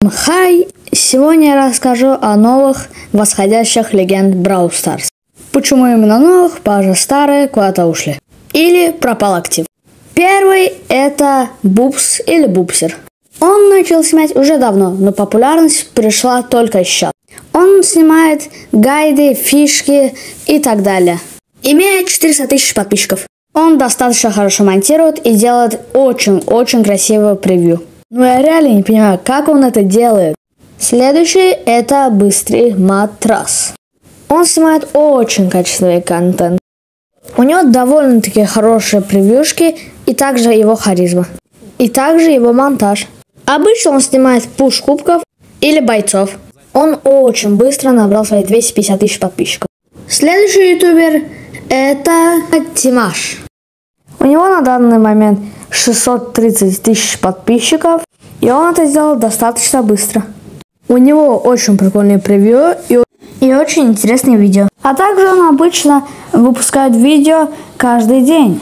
Хай! Сегодня я расскажу о новых восходящих легенд Brawl Stars. Почему именно новых, потому что старые куда-то ушли. Или пропал актив. Первый это Бубс или Бубсер. Он начал снимать уже давно, но популярность пришла только сейчас. Он снимает гайды, фишки и так далее. Имеет 400 тысяч подписчиков. Он достаточно хорошо монтирует и делает очень красивое превью. Но я реально не понимаю, как он это делает. Следующий это Быстрый Матрас. Он снимает очень качественный контент. У него довольно-таки хорошие превьюшки и также его харизма. И также его монтаж. Обычно он снимает пуш кубков или бойцов. Он очень быстро набрал свои 250 тысяч подписчиков. Следующий ютубер это Тимаш. У него на данный момент 630 тысяч подписчиков, и он это сделал достаточно быстро. У него очень прикольные превью и очень интересные видео. А также он обычно выпускает видео каждый день.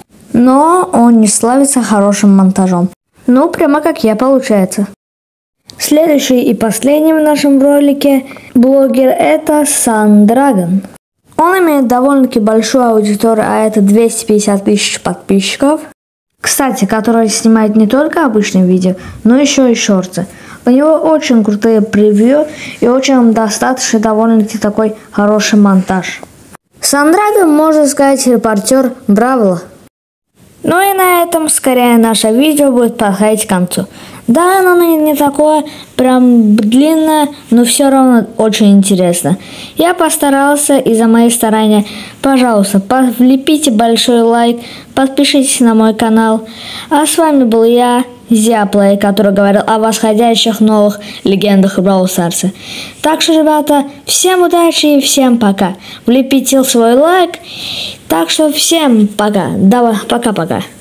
Но он не славится хорошим монтажом. Ну, прямо как я, получается. Следующий и последний в нашем ролике блогер это Sundragon. Он имеет довольно-таки большую аудиторию, а это 250 тысяч подписчиков. Кстати, который снимает не только обычные видео, но еще и шорты. У него очень крутые превью и очень достаточно довольно-таки такой хороший монтаж. Sundragon, можно сказать, репортер Бравла. Ну и на этом скорее наше видео будет подходить к концу. Да, оно не такое прям длинное, но все равно очень интересно. Я постарался, и за мои старания, пожалуйста, влепите большой лайк, подпишитесь на мой канал. А с вами был я, Зяплей, который говорил о восходящих новых легендах Brawl Stars. Так что, ребята, всем удачи и всем пока. Влепите свой лайк. Так что всем пока. Давай, пока-пока.